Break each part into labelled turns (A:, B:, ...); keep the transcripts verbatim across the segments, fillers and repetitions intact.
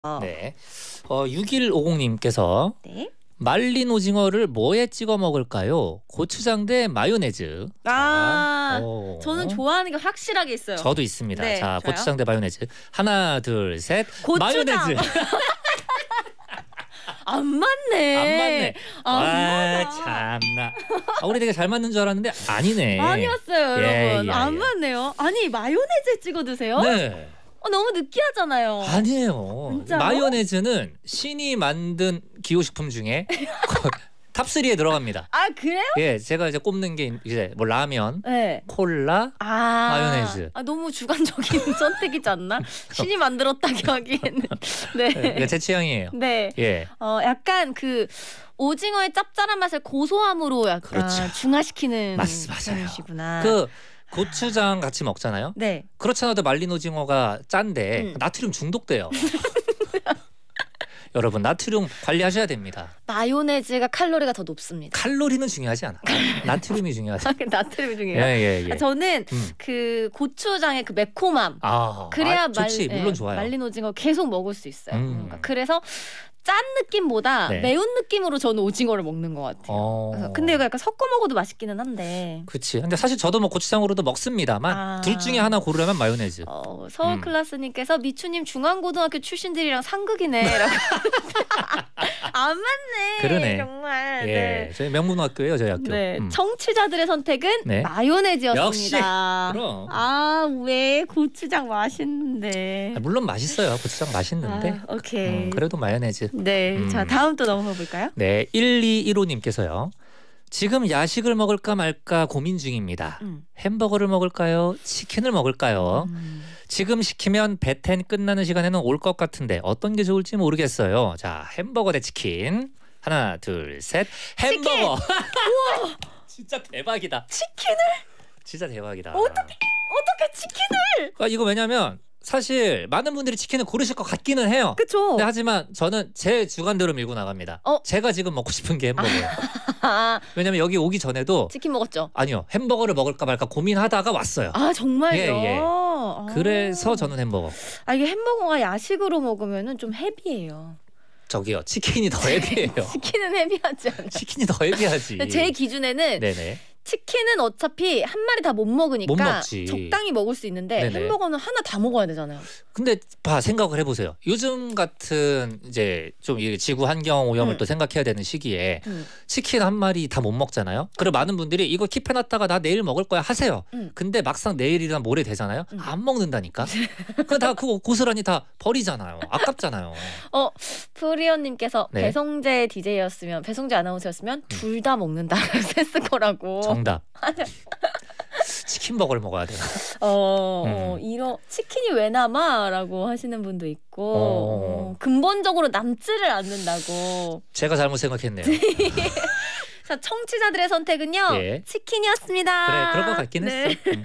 A: 어.
B: 네. 어, 육일오공님께서
A: 네.
B: 말린 오징어를 뭐에 찍어 먹을까요? 고추장 대 마요네즈.
A: 아,
B: 자, 어.
A: 저는 좋아하는 게 확실하게 있어요.
B: 저도 있습니다.
A: 네,
B: 자,
A: 저요?
B: 고추장 대 마요네즈. 하나, 둘, 셋.
A: 고추장.
B: 마요네즈.
A: 안 맞네.
B: 안 맞네.
A: 안
B: 아,
A: 맞아.
B: 참나. 아, 우리 되게 잘 맞는 줄 알았는데 아니네.
A: 아니었어요,
B: 예,
A: 여러분.
B: 예,
A: 안
B: 예.
A: 맞네요. 아니, 마요네즈 찍어 드세요?
B: 네.
A: 어, 너무 느끼하잖아요.
B: 아니에요.
A: 진짜요?
B: 마요네즈는 신이 만든 기호식품 중에 탑삼에 들어갑니다.
A: 아, 그래요?
B: 예, 제가 이제 꼽는 게 이제 뭐 라면,
A: 네.
B: 콜라,
A: 아,
B: 마요네즈.
A: 아, 너무 주관적인 선택이지 않나? 신이 만들었다기 하기에는. 네.
B: 네, 제 취향이에요.
A: 네.
B: 예.
A: 어, 약간 그 오징어의 짭짤한 맛을 고소함으로 약간
B: 그렇죠.
A: 중화시키는
B: 맞- 맞아요.
A: 편이시구나.
B: 그 고추장 같이 먹잖아요.
A: 네.
B: 그렇지 않아도 말린 오징어가 짠데
A: 음.
B: 나트륨 중독돼요. 여러분 나트륨 관리하셔야 됩니다.
A: 마요네즈가 칼로리가 더 높습니다.
B: 칼로리는 중요하지 않아. 나트륨이 중요하지.
A: 나트륨이 중요해요.
B: 예예 예.
A: 아, 저는
B: 음.
A: 그 고추장의 그 매콤함.
B: 아,
A: 그래야
B: 아, 좋지.
A: 말,
B: 물론
A: 예,
B: 좋아요.
A: 말린 오징어 계속 먹을 수 있어요.
B: 음.
A: 그러니까 그래서 짠 느낌보다
B: 네.
A: 매운 느낌으로 저는 오징어를 먹는 것 같아요.
B: 어.
A: 그래서 근데 이거 약간 섞어 먹어도 맛있기는 한데.
B: 그치. 근데 사실 저도 뭐 고추장으로도 먹습니다만
A: 아.
B: 둘 중에 하나 고르라면 마요네즈.
A: 어, 서울
B: 음.
A: 클라스님께서 미추님 중앙고등학교 출신들이랑 상극이네라고. 안 맞네.
B: 그러네.
A: 정말.
B: 예,
A: 네.
B: 저희 명문학교예요, 저희 학교.
A: 네,
B: 음.
A: 청취자들의 선택은
B: 네.
A: 마요네즈였습니다.
B: 역시. 그럼.
A: 아, 왜 고추장 맛있는데.
B: 아, 물론 맛있어요. 고추장 맛있는데.
A: 아, 오케이.
B: 음, 그래도 마요네즈.
A: 네,
B: 음.
A: 자 다음 또 넘어가 볼까요?
B: 네, 일이일오님께서요. 지금 야식을 먹을까 말까 고민 중입니다.
A: 음.
B: 햄버거를 먹을까요? 치킨을 먹을까요?
A: 음.
B: 지금 시키면 배텐 끝나는 시간에는 올 것 같은데 어떤 게 좋을지 모르겠어요. 자, 햄버거 대 치킨. 하나, 둘, 셋. 햄버거. 진짜 대박이다.
A: 치킨을
B: 진짜 대박이다.
A: 어떻게 어떻게 치킨을?
B: 아, 이거 왜냐면 사실 많은 분들이 치킨을 고르실 것 같기는 해요.
A: 그쵸?
B: 근데 하지만 저는 제 주관대로 밀고 나갑니다.
A: 어?
B: 제가 지금 먹고 싶은 게 햄버거예요.
A: 아,
B: 왜냐면 여기 오기 전에도
A: 치킨 먹었죠?
B: 아니요 햄버거를 먹을까 말까 고민하다가 왔어요.
A: 아 정말요?
B: 예, 예.
A: 아.
B: 그래서 저는 햄버거.
A: 아 이게 햄버거가 야식으로 먹으면은 좀 헤비해요.
B: 저기요 치킨이 더 헤비해요.
A: 치킨은 헤비하지 않아.
B: 치킨이 더 헤비하지.
A: 근데 제 기준에는
B: 네네.
A: 치킨은 어차피 한 마리 다 못 먹으니까
B: 못 먹지.
A: 적당히 먹을 수 있는데
B: 네네.
A: 햄버거는 하나 다 먹어야 되잖아요.
B: 근데 봐 생각을 해보세요. 요즘 같은 이제 좀 이 지구 환경 오염을
A: 음.
B: 또 생각해야 되는 시기에
A: 음.
B: 치킨 한 마리 다 못 먹잖아요. 그리고 많은 분들이 이거 킵해놨다가 나 내일 먹을 거야 하세요.
A: 음.
B: 근데 막상 내일이나 모레 되잖아요.
A: 음.
B: 안 먹는다니까. 그거 다 그거 고스란히 다 버리잖아요. 아깝잖아요.
A: 어 프리언님께서
B: 네.
A: 배성재 디제이였으면 배성재 아나운서였으면 둘 다 먹는다라고 했을 거라고.
B: 정답. 치킨 버거를 먹어야 돼요.
A: 어,
B: 음.
A: 어 이런 치킨이 왜 남아라고 하시는 분도 있고
B: 어.
A: 어, 근본적으로 남지를 않는다고.
B: 제가 잘못 생각했네요.
A: 자 청취자들의 선택은요
B: 예.
A: 치킨이었습니다.
B: 그래 그럴 것 같긴
A: 네.
B: 했어. 음.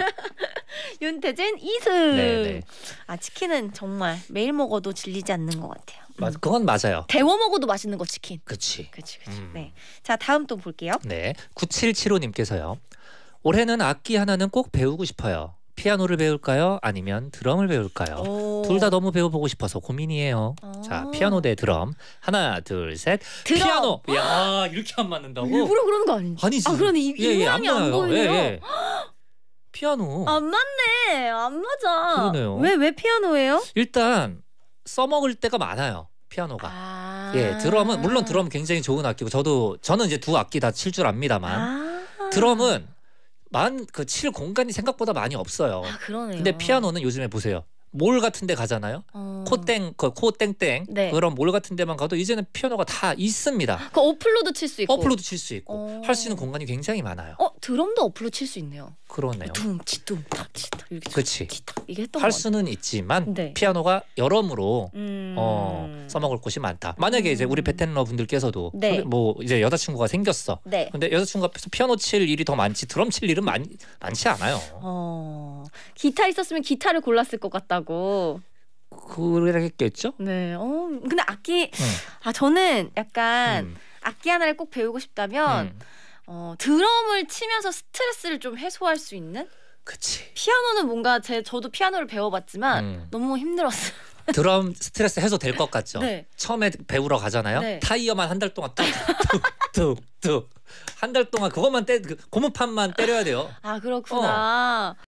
A: 윤태진 이승.
B: 네, 네.
A: 아 치킨은 정말 매일 먹어도 질리지 않는 것 같아요.
B: 맞, 그건 맞아요.
A: 데워 먹어도 맛있는 거 치킨.
B: 그치.
A: 그치 그치.
B: 음.
A: 네. 자 다음 또 볼게요.
B: 네, 구칠칠오님께서요. 올해는 악기 하나는 꼭 배우고 싶어요. 피아노를 배울까요? 아니면 드럼을 배울까요? 둘 다 너무 배워보고 싶어서 고민이에요.
A: 아.
B: 자, 피아노 대 드럼. 하나, 둘, 셋.
A: 드럼.
B: 피아노. 야, 이렇게 안 맞는다고?
A: 일부러 그러는 거 아니지?
B: 아니지.
A: 아 그러네 이, 이
B: 예, 예,
A: 모양이 안,
B: 맞아요.
A: 보이네요.
B: 예, 예. 피아노.
A: 안 맞네. 안 맞아.
B: 그러네요.
A: 왜 왜 피아노예요?
B: 일단 써먹을 때가 많아요. 피아노가.
A: 아.
B: 예, 드럼은 물론 드럼은 굉장히 좋은 악기고 저도 저는 이제 두 악기 다 칠 줄 압니다만
A: 아.
B: 드럼은 만 그 칠 공간이 생각보다 많이 없어요.
A: 아 그러네요.
B: 근데 피아노는 요즘에 보세요. 몰 같은 데 가잖아요.
A: 어.
B: 코땡 그 코땡땡
A: 네.
B: 그런 몰 같은 데만 가도 이제는 피아노가 다 있습니다.
A: 그 어플로도 칠 수 있고.
B: 어플로도 칠 수 있고
A: 어.
B: 할 수 있는 공간이 굉장히 많아요.
A: 어 드럼도 어플로 칠 수 있네요.
B: 그러네요.
A: 둠치둠 탁치탁 이렇게
B: 그치.
A: 치탁 이게 했던
B: 할
A: 거
B: 수는 있지만
A: 네.
B: 피아노가 여러모로
A: 음.
B: 어, 써먹을 곳이 많다. 만약에
A: 음.
B: 이제 우리 베테너 분들께서도
A: 네.
B: 뭐 이제 여자친구가 생겼어.
A: 네.
B: 근데 여자친구가 앞에서 피아노 칠 일이 더 많지 드럼 칠 일은 많, 많지 않아요.
A: 어 기타 있었으면 기타를 골랐을 것 같다고.
B: 그랬겠죠?
A: 네. 어 근데 악기
B: 응.
A: 아 저는 약간
B: 음.
A: 악기 하나를 꼭 배우고 싶다면
B: 음.
A: 어 드럼을 치면서 스트레스를 좀 해소할 수 있는.
B: 그치.
A: 피아노는 뭔가 제 저도 피아노를 배워봤지만
B: 음.
A: 너무 힘들었어요.
B: 드럼 스트레스 해소 될 것 같죠?
A: 네.
B: 처음에 배우러 가잖아요.
A: 네.
B: 타이어만 한 달 동안 뚝뚝뚝 한 달 동안 그것만 때 그 고무판만 때려야 돼요.
A: 아 그렇구나.